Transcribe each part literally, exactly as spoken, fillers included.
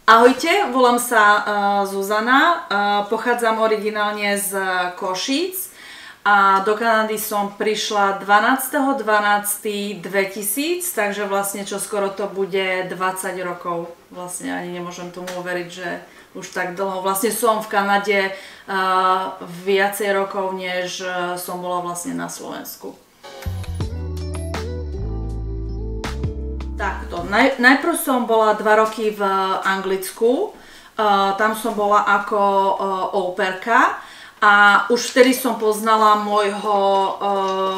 Ahojte, volám sa uh, Zuzana, uh, pochádzam originálne z Košíc a do Kanady som prišla dvanásteho dvanásteho dvetisíc, takže vlastne čoskoro to bude dvadsať rokov. Vlastne ani nemôžem tomu uveriť, že už tak dlho. Vlastne som v Kanade uh, viacej rokov, než uh, som bola vlastne na Slovensku. Takto, Naj, najprv som bola dva roky v Anglicku, uh, tam som bola ako uh, au-pairka a už vtedy som poznala môjho uh,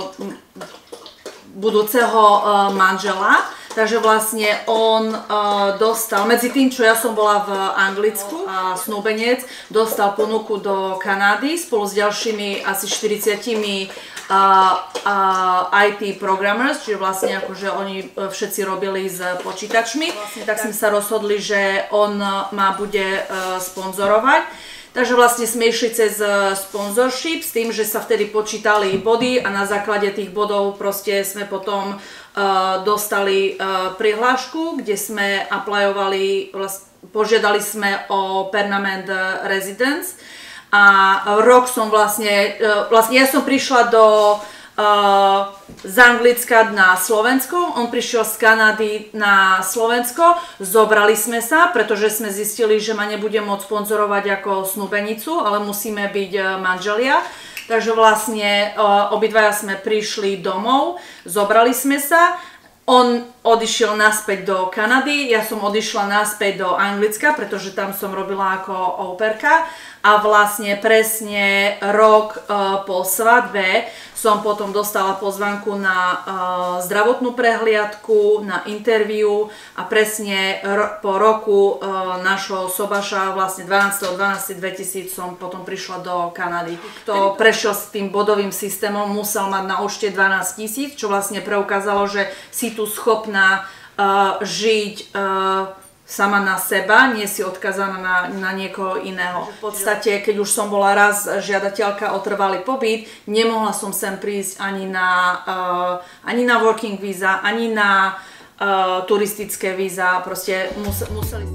budúceho uh, manžela, takže vlastne on uh, dostal, medzi tým čo ja som bola v Anglicku, a snúbenec dostal ponuku do Kanady spolu s ďalšími asi štyridsiatimi Uh, uh, í té programmers, čiže vlastne akože oni všetci robili s počítačmi. Vlastne tak sme sa rozhodli, že on ma bude uh, sponzorovať. Takže vlastne sme išli cez sponsorship s tým, že sa vtedy počítali body a na základe tých bodov proste sme potom uh, dostali uh, prihlášku, kde sme aplyovali, vlastne, požiadali sme o permanent residence. A rok som vlastne, vlastne ja som prišla do, uh, z Anglicka na Slovensko, on prišiel z Kanady na Slovensko, zobrali sme sa, pretože sme zistili, že ma nebude môcť sponzorovať ako snúbenicu, ale musíme byť manželia. Takže vlastne uh, obidvaja sme prišli domov, zobrali sme sa. On odišiel naspäť do Kanady, ja som odišla naspäť do Anglicka, pretože tam som robila ako au-pairka a vlastne presne rok uh, po svadbe som potom dostala pozvánku na uh, zdravotnú prehliadku, na interviu a presne ro po roku uh, našho sobaša, vlastne dvanásteho dvanásteho dvetisíc som potom prišla do Kanady. Kto prešiel s tým bodovým systémom, musel mať na účte dvanásť tisíc, čo vlastne preukázalo, že si tu schopná uh, žiť uh, sama na seba, nie si odkazaná na, na niekoho iného. V podstate, keď už som bola raz žiadateľka o trvalý pobyt, nemohla som sem prísť ani na, uh, ani na working víza, ani na uh, turistické víza, proste musel, museli...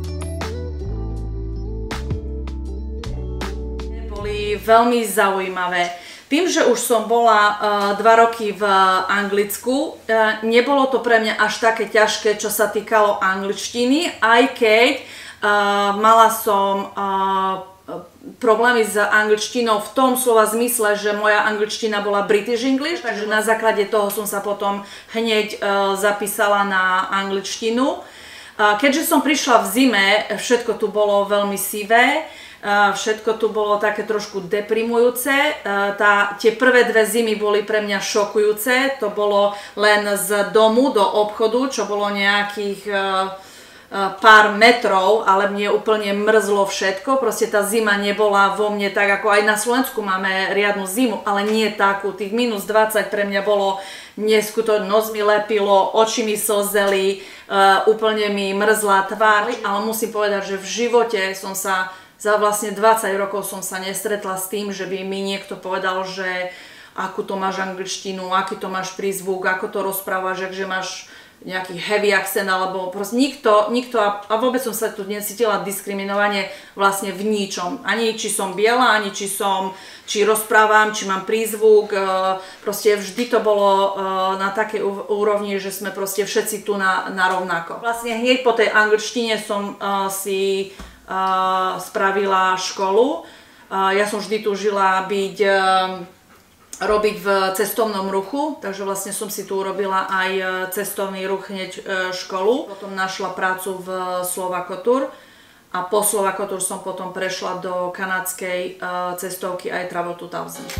Boli veľmi zaujímavé. Tým, že už som bola uh, dva roky v Anglicku, uh, nebolo to pre mňa až také ťažké, čo sa týkalo angličtiny, aj keď uh, mala som uh, problémy s angličtinou v tom slova zmysle, že moja angličtina bola British English, takže na základe toho som sa potom hneď uh, zapísala na angličtinu. Uh, keďže som prišla v zime, všetko tu bolo veľmi sivé, Uh, všetko tu bolo také trošku deprimujúce. Uh, tá, tie prvé dve zimy boli pre mňa šokujúce. To bolo len z domu do obchodu, čo bolo nejakých uh, uh, pár metrov, ale mne úplne mrzlo všetko. Proste tá zima nebola vo mne tak, ako aj na Slovensku máme riadnu zimu, ale nie takú. Tých minus dvadsať pre mňa bolo neskutočné, nos mi lepilo, oči mi slzeli, uh, úplne mi mrzla tvár, ale musím povedať, že v živote som sa za vlastne dvadsať rokov som sa nestretla s tým, že by mi niekto povedal, že akú to máš angličtinu, aký to máš prízvuk, ako to rozprávaš, že máš nejaký heavy accent, alebo proste nikto, nikto a, a vôbec som sa tu necítila diskriminovane vlastne v ničom. Ani či som biela, ani či som, či rozprávam, či mám prízvuk, proste vždy to bolo na takej úrovni, že sme proste všetci tu na, na rovnako. Vlastne hneď po tej angličtine som si Uh, spravila školu. Uh, ja som vždy túžila byť, uh, robiť v cestovnom ruchu, takže vlastne som si tu urobila aj cestovný ruch hneď uh, školu. Potom našla prácu v Slovakotur a po Slovakotur som potom prešla do kanadskej uh, cestovky aj Travel two thousand.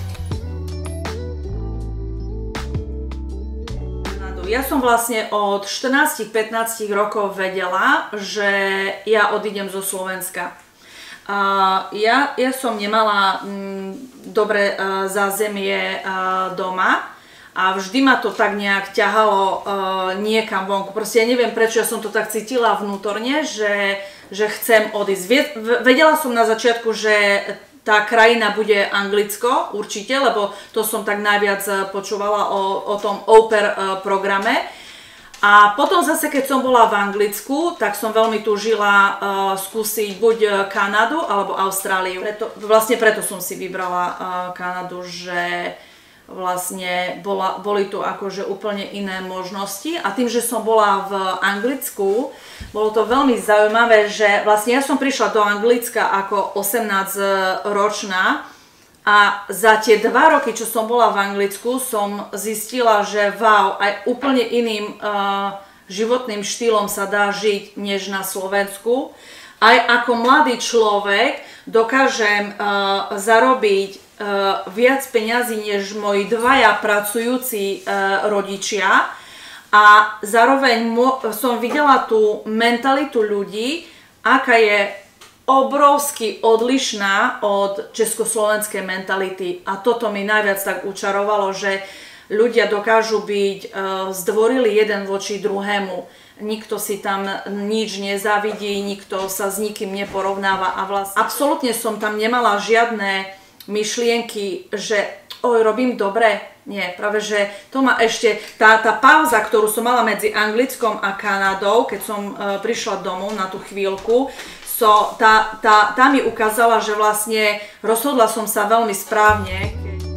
Ja som vlastne od štrnásť pätnásť rokov vedela, že ja odídem zo Slovenska. Uh, ja, ja som nemala mm, dobré uh, zázemie uh, doma a vždy ma to tak nejak ťahalo uh, niekam vonku. Proste ja neviem, prečo ja som to tak cítila vnútorne, že, že chcem odísť. Vedela som na začiatku, že tá krajina bude Anglicko, určite, lebo to som tak najviac počúvala o, o tom au pair programe. A potom zase, keď som bola v Anglicku, tak som veľmi túžila uh, skúsiť buď Kanadu alebo Austráliu. Preto, vlastne preto som si vybrala uh, Kanadu, že vlastne bola, boli tu akože úplne iné možnosti. A tým, že som bola v Anglicku, bolo to veľmi zaujímavé, že vlastne ja som prišla do Anglicka ako osemnásťročná a za tie dva roky, čo som bola v Anglicku, som zistila, že wow, aj úplne iným uh, životným štýlom sa dá žiť, než na Slovensku. Aj ako mladý človek dokážem uh, zarobiť uh, viac peňazí, než moji dvaja pracujúci uh, rodičia. A zároveň som videla tú mentalitu ľudí, aká je obrovsky odlišná od československej mentality. A toto mi najviac tak učarovalo, že ľudia dokážu byť uh, zdvorili jeden voči druhému. Nikto si tam nič nezávidí, nikto sa s nikým neporovnáva a vlastne absolútne som tam nemala žiadne myšlienky, že oj, robím dobre. Nie, práve že to ma ešte, tá, tá pauza, ktorú som mala medzi Anglickom a Kanadou, keď som uh, prišla domov na tú chvíľku, so, tá, tá, tá mi ukázala, že vlastne rozhodla som sa veľmi správne.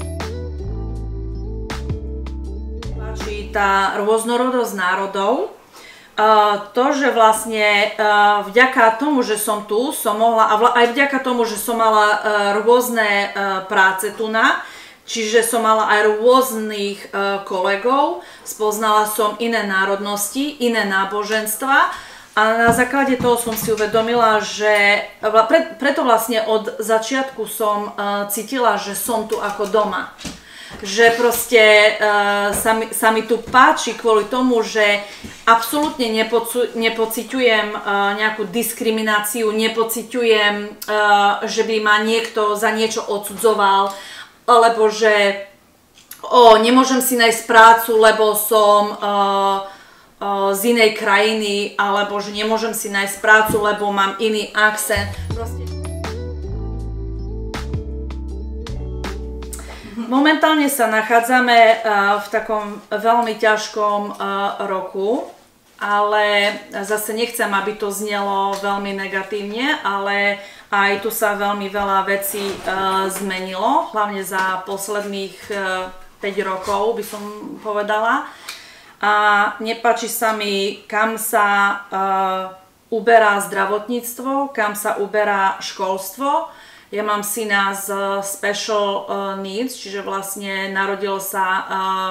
Páči tá rôznorodosť národov. Uh, to, že vlastne uh, vďaka tomu, že som tu, som mohla, a aj vďaka tomu, že som mala uh, rôzne uh, práce tu na, čiže som mala aj rôznych uh, kolegov, spoznala som iné národnosti, iné náboženstva. A na základe toho som si uvedomila, že pre, preto vlastne od začiatku som uh, cítila, že som tu ako doma. Že proste uh, sa, mi, sa mi tu páči kvôli tomu, že absolútne nepocu, nepociťujem uh, nejakú diskrimináciu, nepociťujem, uh, že by ma niekto za niečo odsudzoval, alebo že o, nemôžem si nájsť prácu, lebo som uh, z inej krajiny, alebo že nemôžem si nájsť prácu, lebo mám iný akcent. Proste... Momentálne sa nachádzame v takom veľmi ťažkom roku, ale zase nechcem, aby to znelo veľmi negatívne, ale aj tu sa veľmi veľa vecí zmenilo, hlavne za posledných päť rokov by som povedala. A nepáči sa mi, kam sa uh, uberá zdravotníctvo, kam sa uberá školstvo. Ja mám syna z special uh, needs, čiže vlastne narodil sa uh,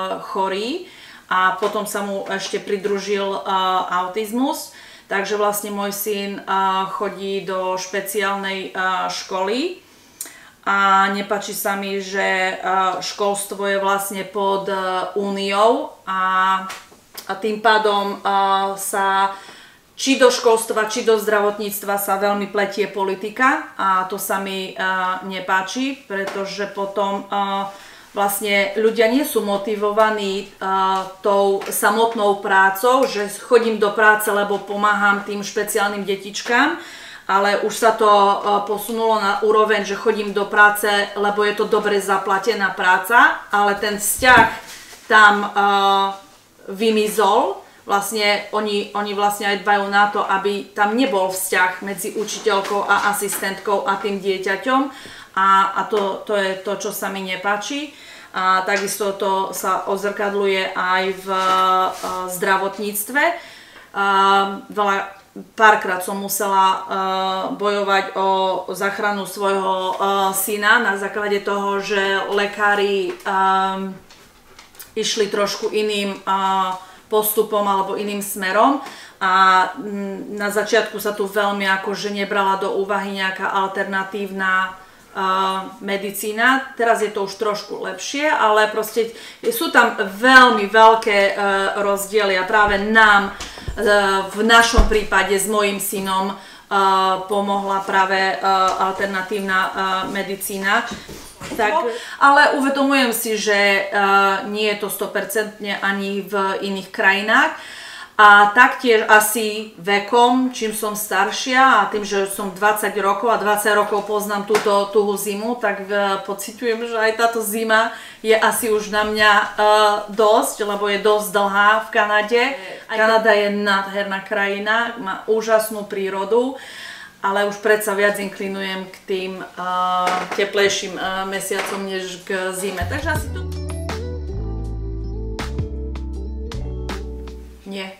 chorý a potom sa mu ešte pridružil uh, autizmus. Takže vlastne môj syn uh, chodí do špeciálnej uh, školy. A nepáči sa mi, že školstvo je vlastne pod úniou a, a tým pádom sa či do školstva, či do zdravotníctva sa veľmi pletie politika a to sa mi nepáči, pretože potom vlastne ľudia nie sú motivovaní tou samotnou prácou, že chodím do práce, lebo pomáham tým špeciálnym detičkám, ale už sa to posunulo na úroveň, že chodím do práce, lebo je to dobre zaplatená práca, ale ten vzťah tam uh, vymizol. Vlastne oni, oni vlastne aj dbajú na to, aby tam nebol vzťah medzi učiteľkou a asistentkou a tým dieťaťom. A, a to, to je to, čo sa mi nepáči. A takisto to sa odzrkadluje aj v uh, zdravotníctve. Uh, veľa Párkrát som musela uh, bojovať o záchranu svojho uh, syna na základe toho, že lekári um, išli trošku iným uh, postupom alebo iným smerom a m, na začiatku sa tu veľmi akože nebrala do úvahy nejaká alternatívna uh, medicína. Teraz je to už trošku lepšie, ale proste sú tam veľmi veľké uh, rozdiely a práve nám v našom prípade s mojím synom uh, pomohla práve uh, alternatívna uh, medicína. Tak, ale uvedomujem si, že uh, nie je to sto percent ani v iných krajinách. A taktiež asi vekom, čím som staršia a tým, že som dvadsať rokov a dvadsať rokov poznám túto tuhú zimu, tak pociťujem, že aj táto zima je asi už na mňa uh, dosť, lebo je dosť dlhá v Kanade. Kanada je nádherná krajina, má úžasnú prírodu, ale už predsa viac inklinujem k tým uh, teplejším uh, mesiacom než k zime. Takže asi to... Nie.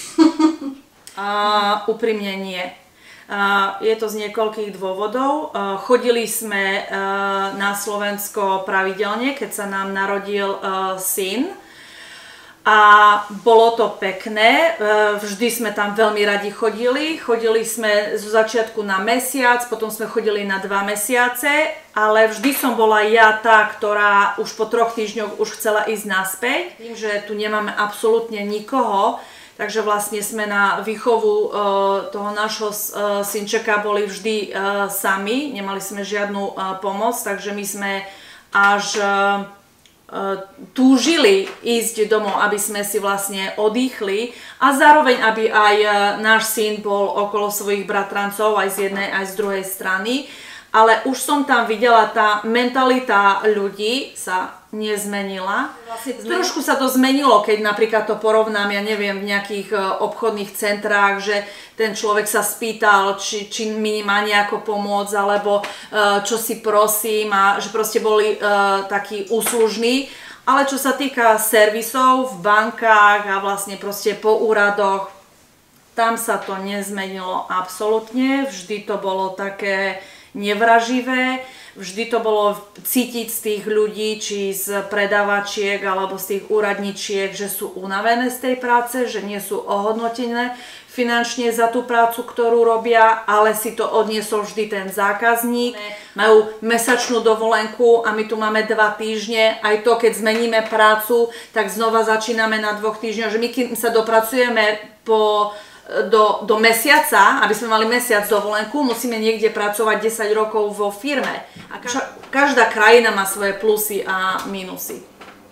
uh, úprimne nie. Uh, je to z niekoľkých dôvodov. Uh, chodili sme uh, na Slovensko pravidelne, keď sa nám narodil uh, syn. A bolo to pekné. Uh, vždy sme tam veľmi radi chodili. Chodili sme zo začiatku na mesiac, potom sme chodili na dva mesiace. Ale vždy som bola ja tá, ktorá už po troch týždňoch už chcela ísť naspäť. Tým, že tu nemáme absolútne nikoho, takže vlastne sme na výchovu uh, toho nášho uh, synčeka boli vždy uh, sami. Nemali sme žiadnu uh, pomoc, takže my sme až uh, uh, túžili ísť domov, aby sme si vlastne odýchli a zároveň, aby aj uh, náš syn bol okolo svojich bratrancov aj z jednej, aj z druhej strany. Ale už som tam videla, tá mentalita ľudí sa nezmenila. Vlastne trošku sa to zmenilo, keď napríklad to porovnám, ja neviem, v nejakých obchodných centrách, že ten človek sa spýtal, či, či mi má nejako pomôcť, alebo uh, čo si prosím, a že proste boli uh, takí úslužní. Ale čo sa týka servisov v bankách a vlastne proste po úradoch, tam sa to nezmenilo absolútne. Vždy to bolo také nevraživé, vždy to bolo cítiť z tých ľudí, či z predávačiek alebo z tých úradničiek, že sú unavené z tej práce, že nie sú ohodnotené finančne za tú prácu, ktorú robia, ale si to odniesol vždy ten zákazník. Majú mesačnú dovolenku a my tu máme dva týždne, aj to, keď zmeníme prácu, tak znova začíname na dvoch týždňoch, že my keď sa dopracujeme po Do, do mesiaca, aby sme mali mesiac dovolenku, musíme niekde pracovať desať rokov vo firme. A každá, každá krajina má svoje plusy a mínusy.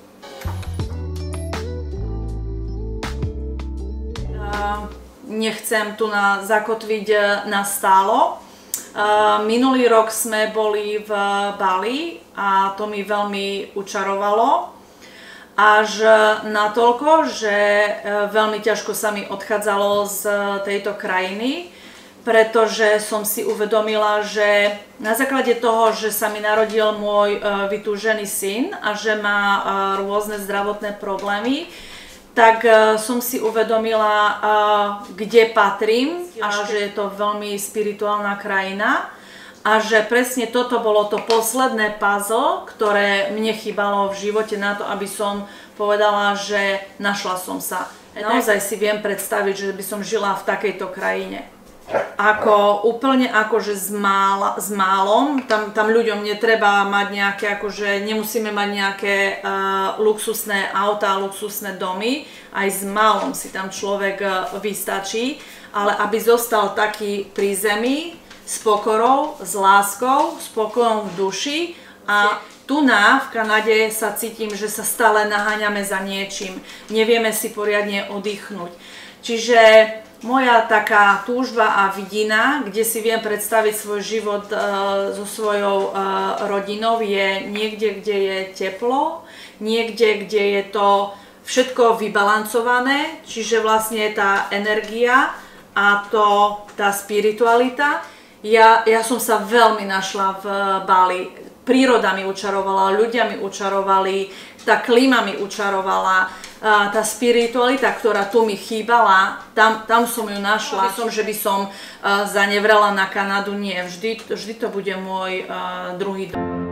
Uh, nechcem tu na, zakotviť na stálo. Uh, minulý rok sme boli v Bali a to mi veľmi učarovalo. Až natoľko, že veľmi ťažko sa mi odchádzalo z tejto krajiny, pretože som si uvedomila, že na základe toho, že sa mi narodil môj vytúžený syn a že má rôzne zdravotné problémy, tak som si uvedomila, kde patrím a že je to veľmi spirituálna krajina. A že presne toto bolo to posledné puzzle, ktoré mne chýbalo v živote na to, aby som povedala, že našla som sa. Naozaj si viem predstaviť, že by som žila v takejto krajine. Ako úplne akože s, mála, s málom, tam, tam ľuďom netreba mať nejaké, akože nemusíme mať nejaké uh, luxusné autá, luxusné domy, aj s málom si tam človek uh, vystačí, ale aby zostal taký pri zemi, s pokorou, s láskou, s pokojom v duši a tu na v Kanade sa cítim, že sa stále naháňame za niečím. Nevieme si poriadne oddychnúť. Čiže moja taká túžba a vidina, kde si viem predstaviť svoj život e, so svojou e, rodinou, je niekde, kde je teplo, niekde, kde je to všetko vybalancované, čiže vlastne tá energia a to, tá spiritualita. Ja, ja som sa veľmi našla v Bali. Príroda mi učarovala, ľudia mi učarovali, tá klíma mi učarovala, tá spiritualita, ktorá tu mi chýbala, tam, tam som ju našla. Som, že by som zanevrela na Kanadu, nie. Vždy, vždy to bude môj druhý dom.